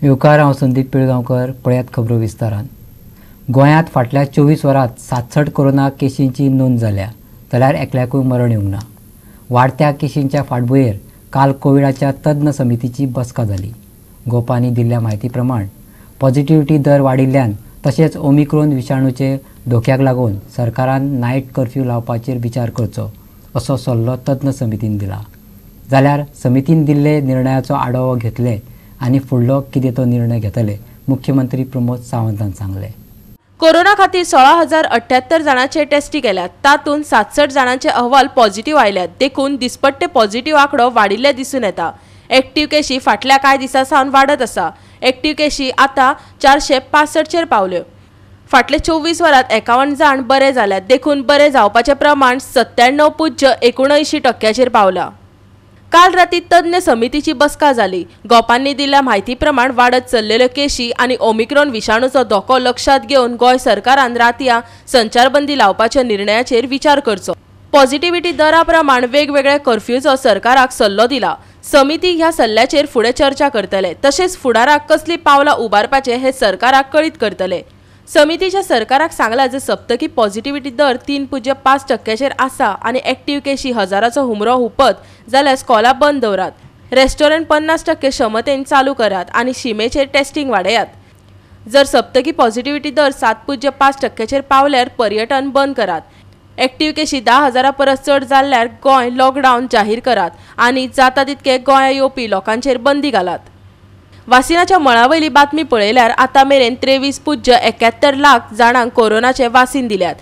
येवकार हांव संदीप पिळगांवकर. पळयात खबरो विस्तारान. गोंयांत फाटल्या 24 वरांत 67 कोरोना केशींची नोंद जाल्या, जाल्यार एकल्याकूय मरण येवंक ना. वाडत्या केशींच्या फाटभुंयेर काल कोविडाच्या तज्ञ समितीची बसका जाली. गोपांनी दिल्ल्या म्हायती प्रमाण पॉझिटिव्हिटी दर वाडिल्ल्यान तशेंच ओमिक्रोन विशाणूचे धोक्याक लागून सरकारान नायट कर्फ्यू लावपाचेर विचार करचो असो सल्लो तज्ञ समितीन दिला. जाल्यार समितीन दिल्ले निर्णयाचो आढावो घेतले आनी फुडलो कितें तो निर्णय घेतले, मुख्यमंत्री प्रमोद सावंतान सांगले. कोरोना खातीर 16,078 जाणांचे टेस्टी केल्यात. तातूंत 67 जाणांचे अहवाल पॉझिटिव्ह आयल्यात. देखून दिसपट्टे पॉझिटिव्ह आंकडो वाडिल्ले दिसून येता. एक्टिव्ह केशी फाटल्या कांय दिसां सावन वाडत आसा. एक्टिव्ह केशी आतां 465 चेर पावल्यो. फाटले 24 वरांत 51 जाण बरे जाल्यात. देखून बरे जावपाचें प्रमाण 97.79% पावला. काल राती तज्ञ समितीची बसका जाली. गोपांनी दिल्ल्या म्हायती प्रमाण वाडत चल्लेल्यो केशी आनी ओमिक्रोन विशाणूचो धोको लक्षात घेवन गोंय सरकारान रातया संचारबंदी लावपाच्या निर्णयाचेर विचार करचो. पॉझिटिव्हिटी दरा प्रमाण वेगवेगळ्या कर्फ्यूचो सरकाराक सल्लो दिला. समिती ह्या सल्ल्याचेर फुडें चर्चा करतले. तशेंच फुडाराक कसली पावलां उबारपाचे हे सरकाराक कळीत करतले. समितीच्या सरकाराक सांगला जे सप्तकी पॉझिटिव्हिटी दर 3.5% आसा आनी एक्टिव्ह केशी हजाराचो हुमरो हुपत जाल्यार स्कॉलां बंद दवरात, रेस्टॉरंट 50% क्षमतेन चालू करात आनी शिमेचेर टेस्टिंग वाडयात. जर सप्तकी पॉझिटिव्हिटी दर 7.5% पावल्यार पर्यटन बंद करात. एक्टिव्ह केशी 10,000 परस चड जाल्ल्यार गोंय लॉकडावन जाहीर करात आनी जाता तितके गोंया येवपी लोकांचेर बंदी घालात. वासिनाच्या मळावयली बातमी पळयल्यार आतां मेरेन 23.71 लाख जाणांक कोरोनाचे वासीन दिल्यात.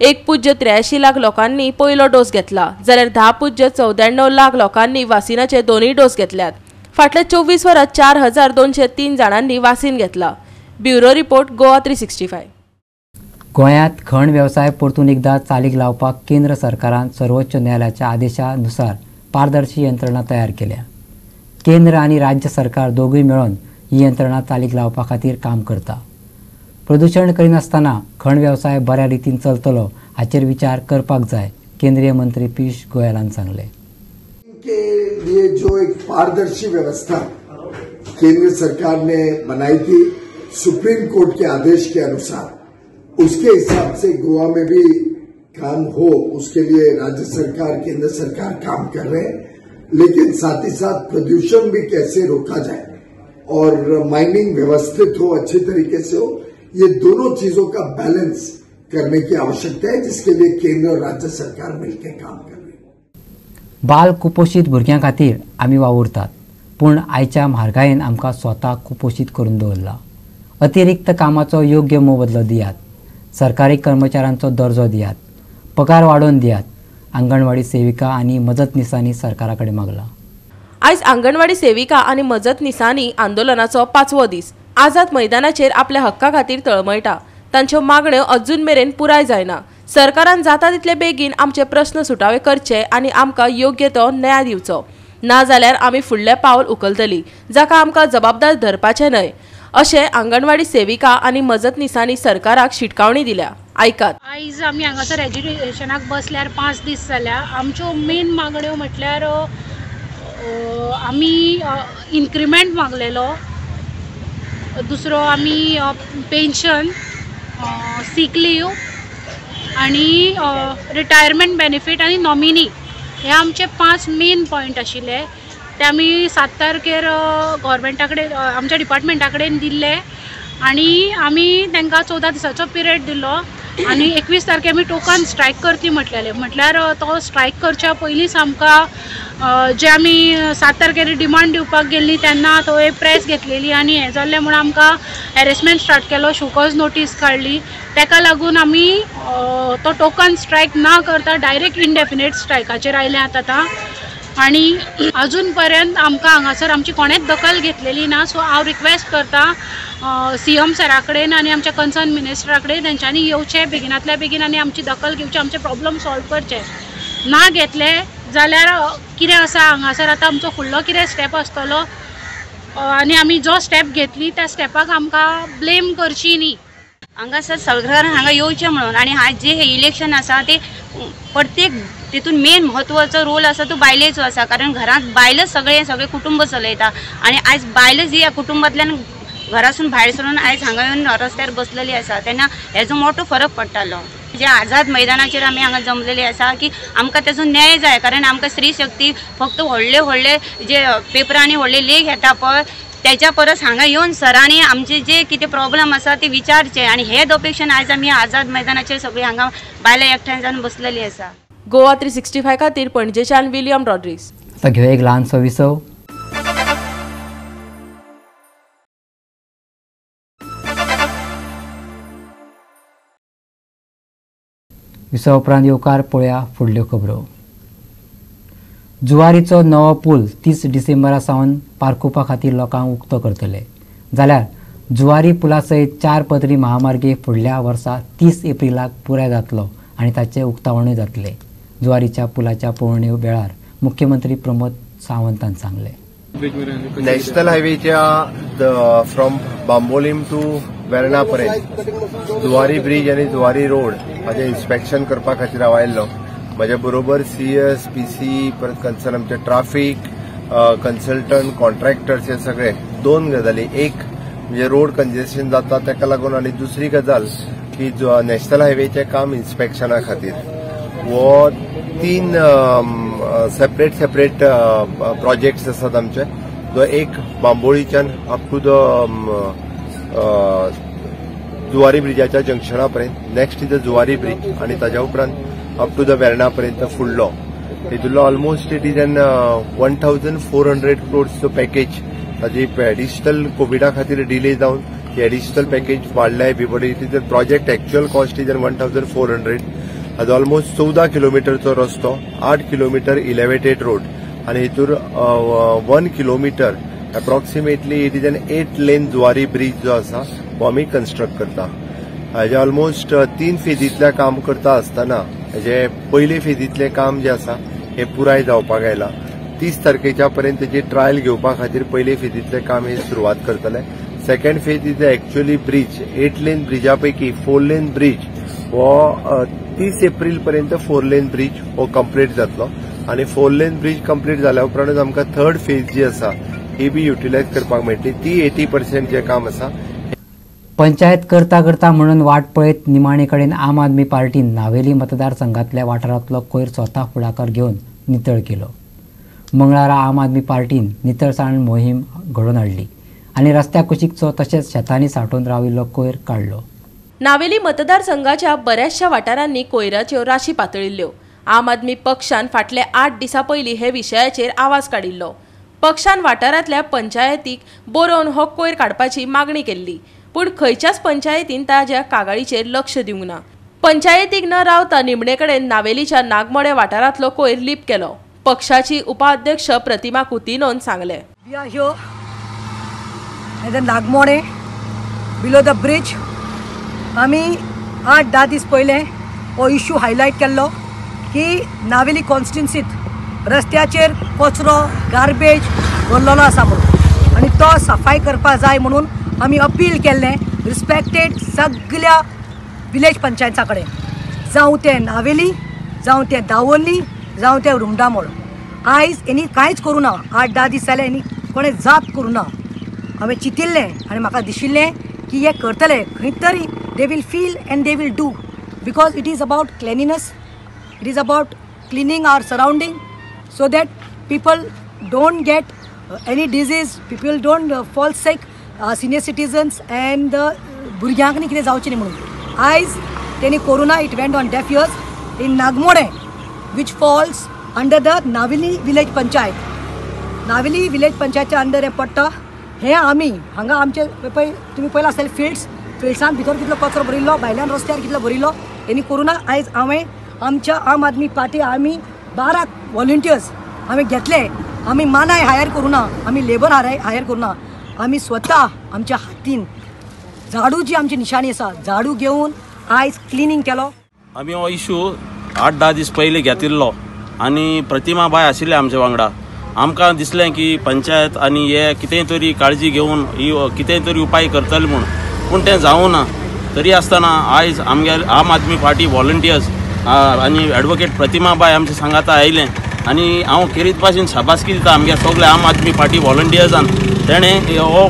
1.83 लाख लोकांनी पयलो डोस घेतला, जाल्यार 10.94 लाख लोकांनी वासिनाचे दोनूय डोस घेतल्यात. फाटल्या 24 वरांत 4,203 जाणांनी वासीन घेतला. Bureau report, Goa 365. गोंयांत खण वेवसाय परतून एकदा चालीक लावपाक केंद्र सरकारान सर्वोच्च न्यायालयाच्या आदेशानुसार पारदर्शी यंत्रणा तयार केल्या. केंद्र आनी राज्य सरकार दोगूय मेळून ही यंत्रणा चालीक लावपा खातीर काम करता. प्रदूषण करिनासतना खण वेवसाय बऱ्या रितीन चलतलो हाचेर विचार करपाक जाय, केंद्रीय मंत्री पीयूष गोयलान सांगले. के लिए जो एक पारदर्शी व्यवस्था केंद्र सरकार ने बनाई थी सुप्रीम कोर्ट के आदेश के अनुसार, उसके हिसाब से गोवा में भी काम हो, उसके लिए राज्य सरकार केंद्र सरकार काम कर रहे हैं. लेकिन साथ ही साथ प्रदूषण भी कैसे रोका जाए और माइनिंग व्यवस्थित हो, अच्छे तरीके से हो, ये दोनों चीजों का बैलेंस करने की आवश्यकता है, जिसके लिए केंद्र और राज्य सरकार मिलकर काम कर रही है. बाल कुपोषित भुरग्यां खातीर आमी वावुरतात, पूण आयच्या म्हारगायेन आमकां स्वता कुपोषित करून दवरला. अतिरिक्त कामाचो योग्य मोबदलो दियात, सरकारी कर्मचाऱ्यांचो दर्जो दियात, पगार वाडोवन दियात. अंगणवाडी सेविका आनी मजतनीसांनी सरकाराकडे मागला. आयज अंगणवाडी सेविका आनी मजतनीसांनी आंदोलनाचो 5वो दीस आझाद मैदानाचेर आपल्या हक्का खातीर तळमळटा. तांच्यो मागण्यो अजून मेरेन पुराय जायना. सरकारान जाता तितले बेगीन आमचे प्रस्न सुटावे करचे आनी आमकां योग्य तो न्याय दिवचो. ना जाल्यार आमी फुडलें पावल उखलतली, जाका आमकां जबाबदार धरपाचें न्हय, अशें अंगणवाडी सेविका आनी मजतनीसांनी सरकाराक शिटकावणी दिल्या. आयकात. आयज आमी हांगासर एज्युकेशनाक बसल्यार 5 दीस जाल्या. आमच्यो मेन मागण्यो म्हटल्यार आमी इन्क्रिमेंट मागलेलो, दुसरो आमी पेन्शन, सीक लीव आनी रिटायरमेंट बेनिफीट आनी नॉमिनी, हे आमचे 5 मेन पॉयंट आशिल्ले. ते आमी 7 तारखेर गव्हर्मेंटा कडेन आमच्या डिपार्टमेंटा कडेन दिल्ले आनी आमी तांकां 14 दिसाचो पिरियड दिल्लो आनी 21 तारखेर आमी टोकन स्ट्रायक करची म्हटलेले. म्हटल्यार तो स्ट्रायक करच्या पयलींच आमकां जे आमी 7 तारखेर डिमांड दिवपाक गेल्ली तेन्ना थंय प्रेस घेतलेली आनी हें जाल्लें म्हणून आमकां हॅरेसमेंट स्टार्ट केलो, शोकॉज नोटीस काडली. ताका लागून आमी तो टोकन स्ट्रायक ना करता डायरेक्ट इनडेफिनेट स्ट्रायकाचेर आयल्यात आतां. आनी अजून पर्यंत आमकां हांगासर आमची कोणेच दखल घेतलेली ना. सो हांव रिक्वेस्ट करता CM सरा कडेन आनी आमच्या कन्सर्न मिनिस्टरा कडेन तेंच्यांनी येवचें बेगिनांतल्या बेगीन आनी आमची दखल घेवची, आमचे प्रॉब्लम सॉल्व करचे. ना घेतले जाल्यार कितें आसा हांगासर आतां आमचो फुडलो कितें स्टेप आसतलो आनी आमी जो स्टेप घेतली त्या स्टेपाक आमकां ब्लेम करची न्ही. हांगासर सरकारान हांगा येवचें म्हणून आनी जे हे इलेक्शन आसा ते प्रत्येक तितून मेन महत्वाचो रोल आसा तो बायलेचो आसा. कारण घरांत बायलच सगळे कुटुंब चलयता आनी आयज बायलच ह्या कुटुंबांतल्यान घरासून भायर सरून आयज हांगा येवन रस्त्यार बसलेली आसा तेन्ना हेजो मोठो फरक पडटालो. जे आझाद मैदानाचेर आमी हांगा जमलेली आसा की आमकां तेजो न्याय जाय, कारण आमकां स्त्री शक्ती फक्त व्हडले जे पेपरांनी व्हडले लेख येता पळय त्याच्या परस हांगा येवन सरांनी आमचे जे कितें प्रॉब्लेम आसा ते विचारचे आनी हेच अपेक्षेन आयज आमी आझाद मैदानाचेर सगळीं हांगा बायलां एकठांय जावन बसलेली आसा. गोवा 365 खातीर पणजेच्यान विलियम रॉड्रिग्स. आता घेऊया एक ल्हानसो विसव. विसव उपरांत येवकार पळोवया फुडल्यो खबरो. जुवारीचो नवो पूल 30 डिसेंबरा सावन पारखुपा खातीर लोकांक उक्तो करतले. जाल्यार जुवारी पुला सयत 4 पदरी महामार्गी फुडल्या वर्सा 30 एप्रिलाक पुराय जातलो आनी ताचे उक्तावणूय जातले. जुवारीच्या पुलाच्या पळोवणे वेळार मुख्यमंत्री प्रमोद सावंतान सांगले. नॅशनल हायवेच्या फ्रॉम बांबोलीम टू वेर्णा पर्यंत जुवारी ब्रिज आनी जुवारी रोड हाचें इन्स्पेक्शन करपा खातीर हांव आयिल्लो. म्हज्या बरोबर CS, PC परत कन्सर्न आमचे ट्राफीक कन्सल्टंट कॉन्ट्रॅक्टर्स हे सगळे 2 गजाली. एक म्हणजे रोड कंजेशन जाता ताका लागून आनी दुसरी गजाल की नॅशनल हायवेचें काम इन्स्पेक्शना खातीर वो 3 सेपरेट प्रोजेक्ट्स आसात आमचे. जो एक बांबोळीच्यान अप टू द जुवारी ब्रिजाच्या जंक्शना पर्यंत, next is the Zuari bridge आनी ताच्या उपरांत अप टू द वेर्णा पर्यंत फुडलो. हितूंतलो almost it is an 1400 crores package. ताजी एडिशनल कोविडा खातीर डिले जावन ही एडिशनल पॅकेज वाडल्या everybody. It is a project actual cost is 1400. हाजो ऑलमोस्ट 14 किलोमिटरचो रस्तो, 8 किलोमीटर इलेवेटेड रोड आनी हितूर 1 kilometer approximately it is N 8 lane Zuari bridge जो आसा तो आमी कन्स्ट्रक्ट करता. हाजे ऑलमोस्ट 3 फेजींतले काम करता आसतना हेजे पयले फेजींतले काम जे आसा हे पुराय जावपाक आयला. 30 तारखेच्या पर्यंत जी ट्रायल घेवपा खातीर पयले फेजींतले काम हे सुरवात करतले. Second phase is actually bridge 8 lane ब्रिजा पैकी 4 लेन ब्रिज हो 30 एप्रिल पर्यंत 4 लेन ब्रिज हो कंप्लीट जातलो आनी 4 लेन ब्रिज कंप्लीट जाल्या उपरांत आमकां थर्ड फेज जी आसा ही बी युटिलायज करपाक मेळटली. ती 80% जे काम आसा. पंचायत करता करता म्हणून वाट पळयत निमाणे कडेन आम आदमी पार्टीन नावेली मतदारसंघातल्या वाठारांतलो कोयर स्वता फुडाकार घेवन नितळ केलो. मंगळारा आम आदमी पार्टीन नितळसाण मोहीम घडोवन हाडली आनी रस्त्या कुशीकचो तशेंच शेतांनी सांठोवन राविल्लो कोयर काडलो. नावेली मतदारसंघाच्या बऱ्याचशा वाठारांनी कोयराच्यो राशी पातळिल्ल्यो. आम आदमी पक्षान फाटले 8 दिसां पयलीं हे विशयाचेर आवाज काडिल्लो. पक्षान वाठारांतल्या पंचायतीक बरोवन हो कोयर काडपाची मागणी केल्ली, पूण खंयच्याच पंचायतीन ताज्या कागाळीचेर लक्ष दिवंक ना. पंचायतीक न रावता निमणे कडेन नावेलीच्या नागमोडे वाठारांतलो कोयर लीप केलो. पक्षाची उपाध्यक्ष प्रतिमा कुतिनोन सांगले. नागमोडे बिलो द ब्रिज आमी 8-10 दीस पयले हो इश्यू हायलायट केल्लो की नावेली कॉन्स्टिट्युन्सींत रस्त्याचेर कचरो गार्बेज भरलेलो आसा म्हणून आनी तो सफाई करपा जाय म्हणून आमी अपील केल्लें रिस्पेक्टेड सगळ्या विलेज पंचायता कडेन, जावं ते नावेली जावं ते दावोली जावं ते रुमडामोळ. आयज हेणी कांयच करूं ना. 8-10 दीस जाले हेणी कोणें जाप करूं ना. हांवें चिंतिल्लें आनी म्हाका दिशिल्लें की हे करतले खंय तरी they will feel and they will do, because it is about cleanliness, it is about cleaning our surroundings so that people don't get any disease, people don't fall sick, senior citizens and भुरग्यांक न्ही कितें जावचें न्ही म्हणून. आयज तेणी corona it went on deaf ears in Nagmode which falls under the Naveli village panchayat. Naveli village पंचायतच्या under हें पडटा. हे आमी हांगा आमचे पळय तुमी पळयलां आसतलें फिल्ड्सान भितर कितलो कचरो भरिल्लो, भायल्यान रस्त्यार कितलो भरिल्लो हेणी करूं ना. आयज हांवें आमच्या आम आदमी पार्टी आमी 12 व्हॉलंटियर्स हांवें घेतले. आमी मानाय हायर करूं ना, आमी लेबर हायर करूं ना. आमी स्वता आमच्या हातीन झाडू जी आमची निशाणी आसा झाडू घेवन आयज क्लिनिंग केलो. आमी हो इश्यू 8-10 दीस पयलीं घेतिल्लो आनी प्रतिमा बाय आशिल्ले आमच्या वांगडा. आमकां दिसलें की पंचायत आनी हे कितेंय तरी काळजी घेवन कितेंय तरी उपाय करतले म्हूण, पूण तें जावं ना. तरी आसतना आयज आमगे आम आदमी पार्टी व्हॉलंटियर्स आनी एडवोकेट प्रतिमा बाय आमच्या सांगाता आयलें आनी हांव खेरीत भाशेन शाबासकी दिता आमगे सगळे आम आदमी पार्टी व्हॉलंटियर्सान. तेणें हो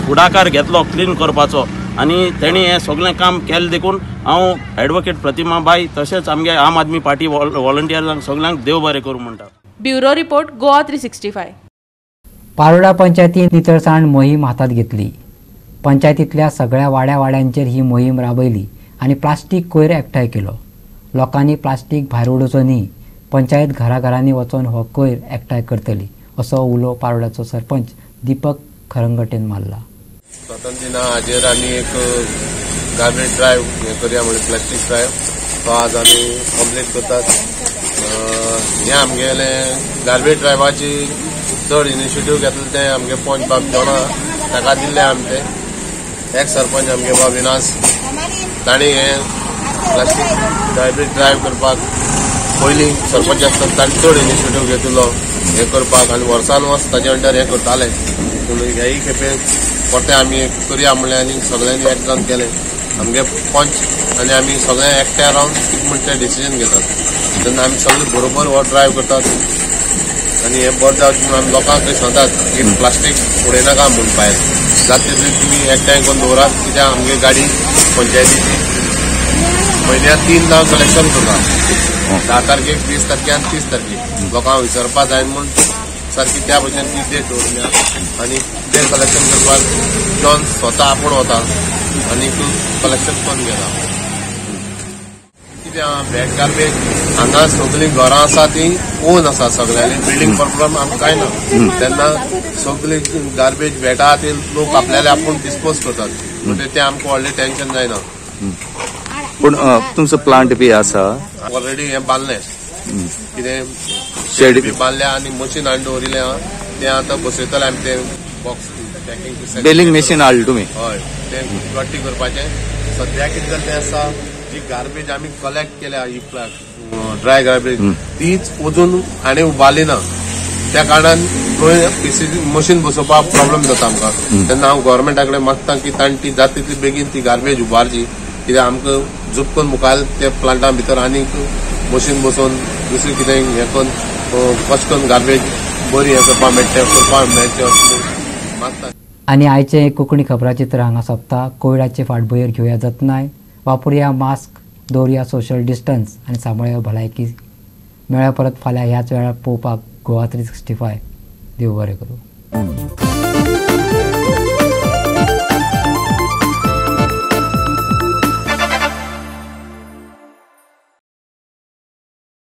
फुडाकार घेतलो क्लीन करपाचो आनी तेणी हें सगळें काम केलें देखून हांव ॲडवोकेट प्रतिमाबाई तशेंच आमगे आम आदमी पार्टी वॉलंटियर्सांक सगळ्यांक देव बरें करूं म्हणटा. Bureau report Goa 365. पारोडा पंचायतीन नितळसाण मोहीम हातात घेतली. पंचायतींतल्या सगळ्या वाड्यांचेर ही मोहीम राबयली आनी प्लास्टीक कोयर एकठांय केलो. लोकांनी प्लास्टीक भायर उडोवचो न्ही, पंचायत घराघरांनी वचून हो कोयर एकठांय करतली असो उलो पारोडाचो सरपंच दीपक खरंगटेन मारला. स्वतंत्र दिना हाजेर आमी एक गार्बेज ड्रायव्ह हें करया म्हणून प्लास्टीक ड्रायव्ह तो आज आमी कंप्लीट करतात. हें आमगेले गार्बेज ड्रायव्हाची चड इनिशिएटीव घेतले तें आमगे पंच बाब जोणा ताका दिल्ले आमी ते एक सरपंच आमगे बाब विनास ताणी हें प्लास्टीक गार्बेज ड्रायव्ह करपाक पयलीं सरपंच आसतना ताणी चड इनिशिएटीव घेतिल्लो हें करपाक आनी वर्सान वर्स ताजे अंडर हें करताले. पूण हेय खेपे परते आमी करया म्हणलें आनी सगळ्यांनी एकजण केलें. आमगे पंच आनी आमी सगळे एकठांय रावन कितें म्हणटा तें डिसिजन घेतात. तेन्ना आमी सगळे बरोबर हो ड्रायव्ह करतात आनी हें बरें जावचें म्हणून आमी लोकांक सांगतात की प्लास्टीक उडयनाका म्हणून भायर जाता तितली तुमी एकठांय करून दवरात. कित्याक आमगे गाडी पंचायतीची म्हयन्याक 3 कलेक्शन करता. 10 तारखेक 20 तारखेक आनी 30 तारखेक लोकांक विचारपा जाय म्हूण सारकी त्या भशेन ती डेट दवरल्या आनी ते कलेक्शन करपाक जॉन स्वता आपूण वता आनी कलेक्शन करून घेता. कित्याक बॅग गार्बेज हांगा सगळीं घरां आसा तीं ओन आसा सगळ्यांनी बिल्डींग प्रॉब्लम आमकां कांय ना. तेन्ना सगळीं गार्बेज भेटा ती लोक आपल्याले आपूण डिस्पोज करतात म्हणजे ते आमकां व्हडलें टेन्शन जायना. पूण तुमचो प्लांट बी आसा ऑलरेडी हें बांदलें कितें शेड बी बांदल्या आनी मशीन हाडून दवरिल्लें आहा तें आतां बसयतले आमी ते बॉक्स पॅकिंग बेलिंग मशीन हाडलें तुमी. हय तें गट्टी करपाचें. सद्या कितें जालें तें आसा जी गार्बेज आमी कलेक्ट केल्या ही ड्राय गार्बेज तीच वचून आनी उबारली ना. त्या कारणान मशीन बसोवपाक प्रॉब्लेम जाता आमकां. तेन्ना हांव गव्हर्मेंटा कडेन मागता की ताणी ती जाता तितली बेगीन ती गार्बेज उबारची. कित्याक आमकां झुपकून मुखार ते प्लांटा भितर आनीक मशीन बसोवन दुसरें कितें हें करून कशें करून गार्बेज बरी हें करपाक मेळचें अशें मागता. आनी आयचे कोंकणी खबराचित्र हांगा सोंपता. कोविडाचे फाटभुंयेर घेवया जतनाय, वापरया मास्क, दवरया सोशल डिस्टन्स आनी सांबाळया भलायकी. मेळ्या परत फाल्यां ह्याच वेळार पळोवपाक गोवा 365. देव बरें करूं.